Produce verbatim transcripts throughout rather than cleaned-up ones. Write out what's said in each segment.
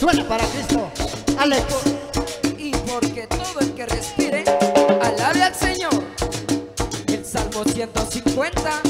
Suena para Cristo, Alex. Y porque todo el que respire alabe al Señor. El Salmo ciento cincuenta.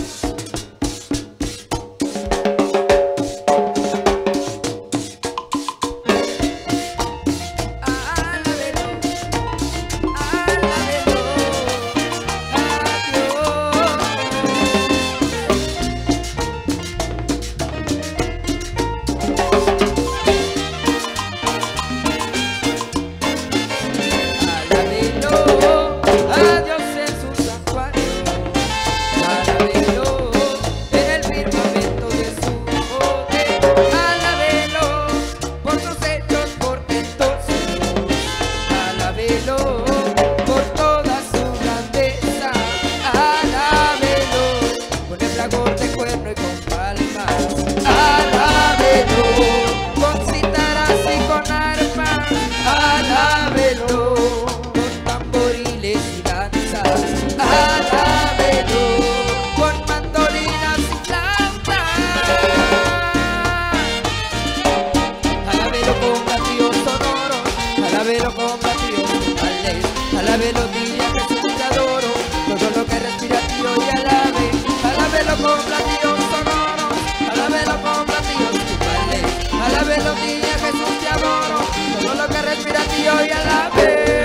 Alábelo con platillos musicales, alábelo día Jesús te adoro, todo lo que respira tío y alabe, alábelo con platillos sonoros, alábelo con platillos musicales, alábelo día Jesús te adoro, todo lo que respira tío y alabe,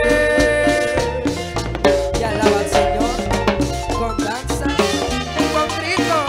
y alaba al Señor con danza y con gritos.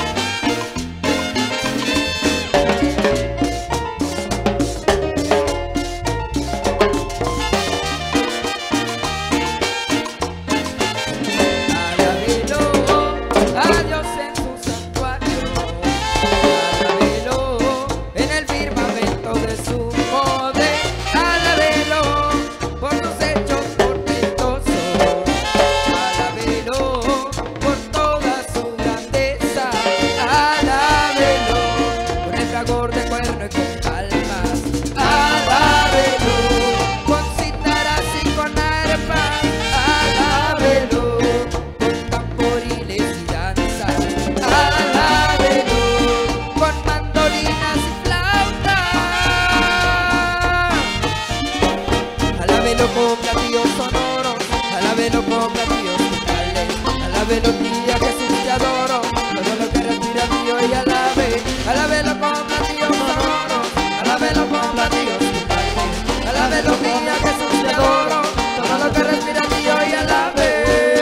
Con platillos sonoros, alábelo con platillos musicales, alábelo día Jesús te adoro, todo lo que respira tío y alabe, alábelo con platillos sonoros, alábelo con platillos musicales, alábelo día Jesús te adoro, todo lo que respira tío y alabe.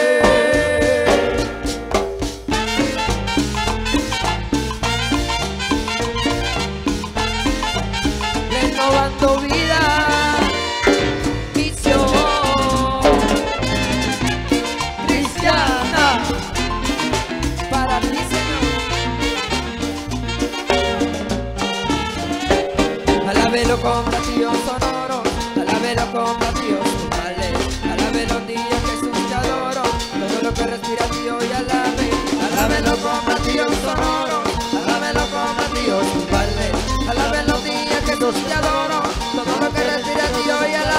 Renovando vida alábelo con platillos sonoros, alábelo con platillos musicales, alábelo día Jesús te adoro, todo lo que respira tío y alabe, alábelo con platillos sonoros, alábelo con platillos musicales, alábelo día Jesús te adoro, todo lo que respira tío y alabe.